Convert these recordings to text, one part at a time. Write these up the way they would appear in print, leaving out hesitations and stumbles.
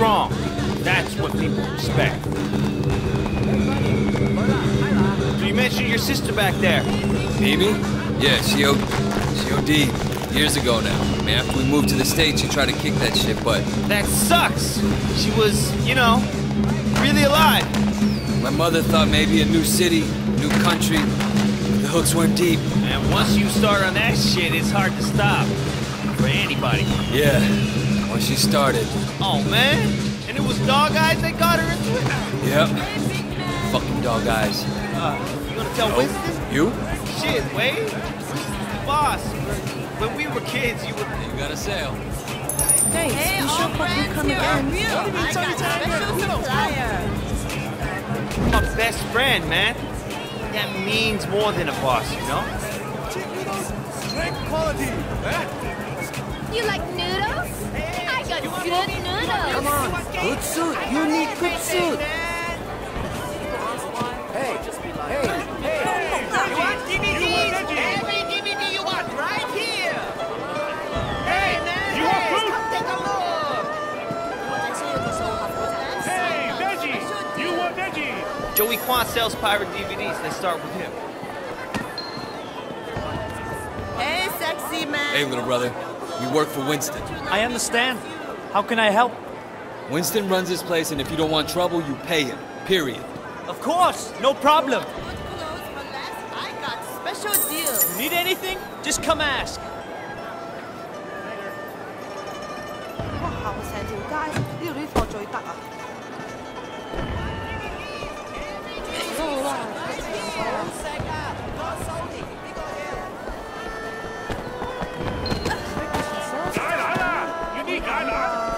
strong. That's what people respect. So you mentioned your sister back there. Mimi? Yeah, she OD'd years ago now. I mean, after we moved to the States, she tried to kick that shit, but... That sucks. She was, you know, really alive. My mother thought maybe a new city, new country, the hooks weren't deep. And once you start on that shit, it's hard to stop. For anybody. Yeah, once she started. Oh, man. And it was Dog Eyes that got her into it? Yep. Fucking Dog Eyes. You gonna tell Winston? You? Shit, Wade. Boss, when we were kids, you were... You got a sale. Thanks. Hey, We all should probably friends come here again. are real. I got special supplier. my best friend, man. That means more than a boss, you know? Great quality. You like noodles? I got good noodles. Come on. Good suit. You need good suit. Hey. You want DVDs? Every DVD you want, right here. Hey, man. You want food? Come take a look. Hey, veggie. You want veggie? Joey Quan sells pirate DVDs. Let's start with him. Hey, sexy man. Hey, little brother. We work for Winston. I understand. How can I help? Winston runs this place, and if you don't want trouble, you pay him. Period. Of course, no problem. Good clothes for less. I got special deals. Need anything? Just come ask. 哇！行成條街，呢度啲貨最得啊！都好啊， 解難啊！要啲解難。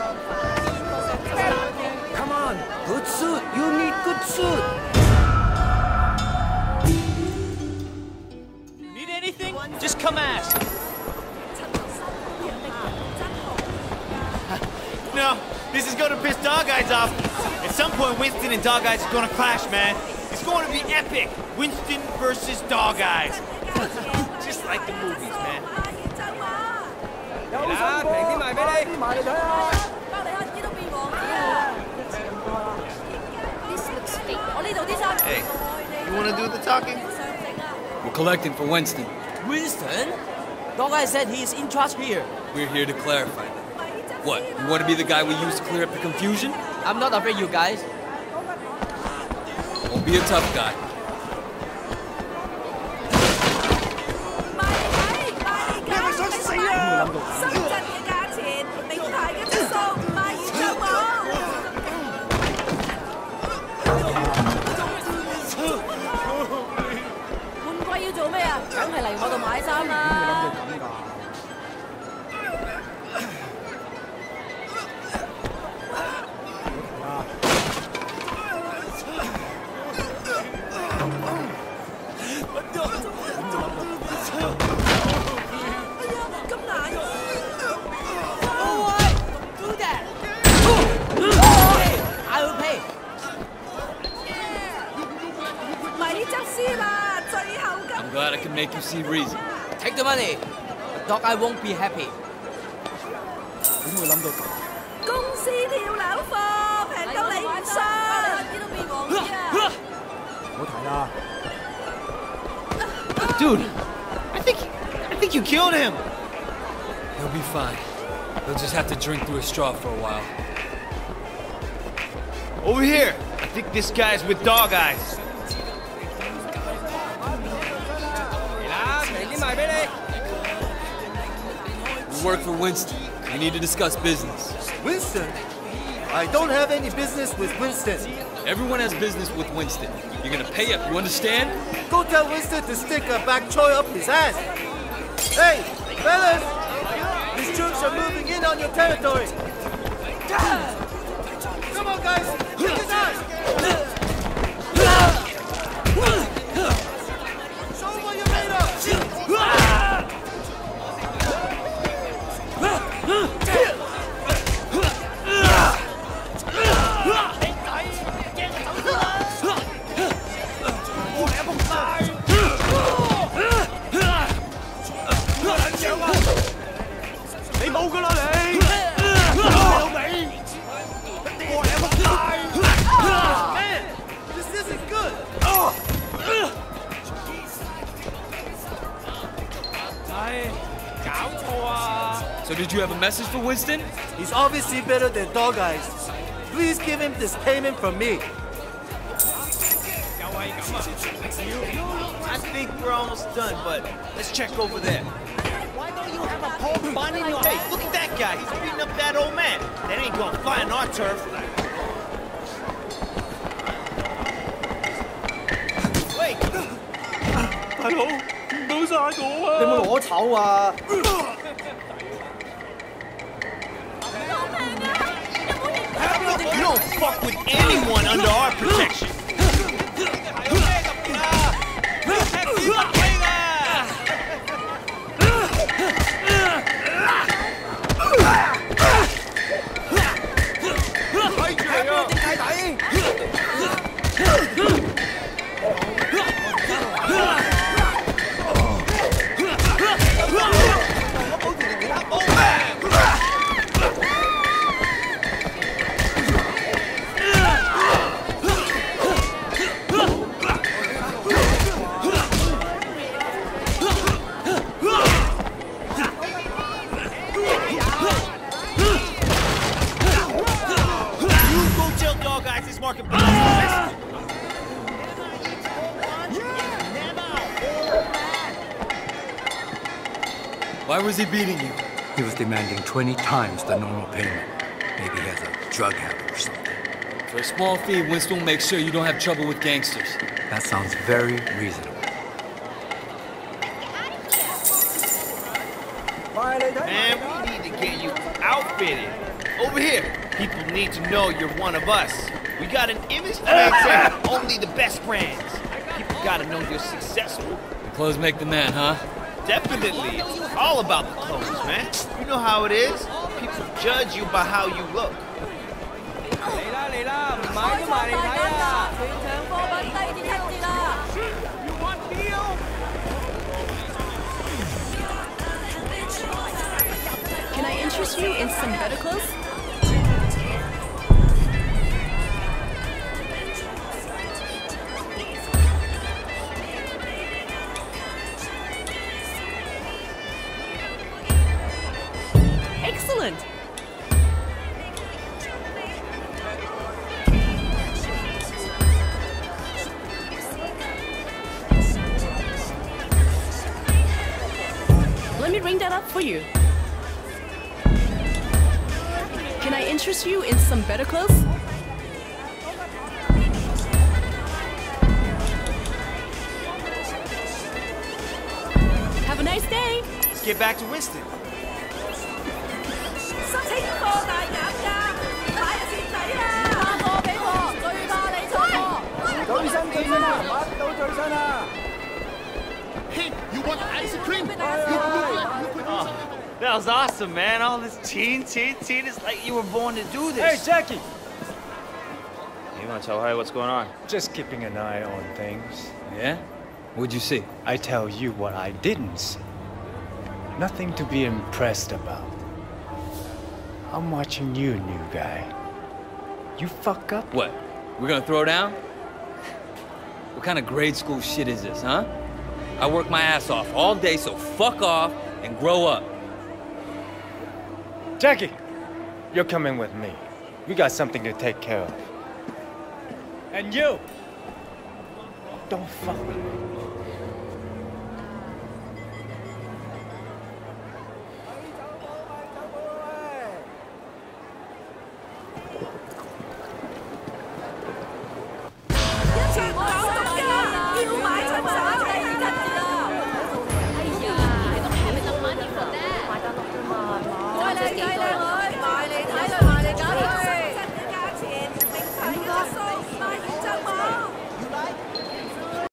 Come on, good suit. You need good suit. Need anything? Just come ask. No, this is gonna piss Dog Eyes off. At some point, Winston and Dog Eyes are gonna clash, man. It's going to be epic. Winston versus Dog Eyes. Just like the movies, man. 平啲賣俾你，賣你睇下。 Hey, you wanna do the talking? We're collecting for Winston. Winston? Dog Eye said he's in charge here. We're here to clarify that. What, you want to be the guy we use to clear up the confusion? I'm not afraid, you guys. Won't be a tough guy. I'm glad I can make you see reason. Take the money. Dog Eye won't be happy. 點會諗到咁？ 公司跳樓貨平到你唔信。 唔好提啦。 Dude, I think you killed him. He'll be fine. He'll just have to drink through a straw for a while. Over here. I think this guy's with Dog Eyes. 平啲賣俾你。 We work for Winston. We need to discuss business. Winston? I don't have any business with Winston. Everyone has business with Winston. You're gonna pay up, you understand? Go tell Winston to stick a bak choy up his ass. Hey, fellas! These troops are moving in on your territory. Come on, guys! Kick his ass! Show him what you're made of! So did you have a message for Winston? He's obviously better than Dog Eyes. Please give him this payment from me. I think we're almost done, but let's check over there. Why don't you have a pole bun in your Hey, hand? look at that guy. He's beating up that old man. That ain't gonna fly on our turf. Wait. 大佬，唔好殺我啊！你有冇攞籌啊？ You don't fuck with anyone under our protection. Why was he beating you? He was demanding 20 times the normal payment. Maybe he has a drug habit or something. For a small fee, Winston will make sure you don't have trouble with gangsters. That sounds very reasonable. Man, we need to get you outfitted. Over here. People need to know you're one of us. We got an image to maintain. Only the best brands. People gotta know you're successful. Clothes make the man, huh? Definitely. It's all about the clothes, man. You know how it is. People judge you by how you look. 嚟啦嚟啦，唔買都埋嚟睇啊！ 全場貨品低至7折啦！ Can I interest you in some better clothes? Excellent. Let me ring that up for you. Can I interest you in some better clothes? Have a nice day. Let's get back to Winston. 清貨大減價，買就蝕底啦！怕貨俾貨，最怕你錯貨。 最新啊，乜到最新啊！ Hey, you want ice cream? That was awesome, man. All this teen. It's like you were born to do this. Hey, Jackie! You want to tell Harry what's going on? Just keeping an eye on things. Yeah? What'd you see? I tell you what I didn't see. Nothing to be impressed about. I'm watching you, new guy. You fuck up? What? We're gonna throw down? What kind of grade school shit is this, huh? I work my ass off all day, so fuck off and grow up. Jackie, you're coming with me. We got something to take care of. And you, don't fuck with me.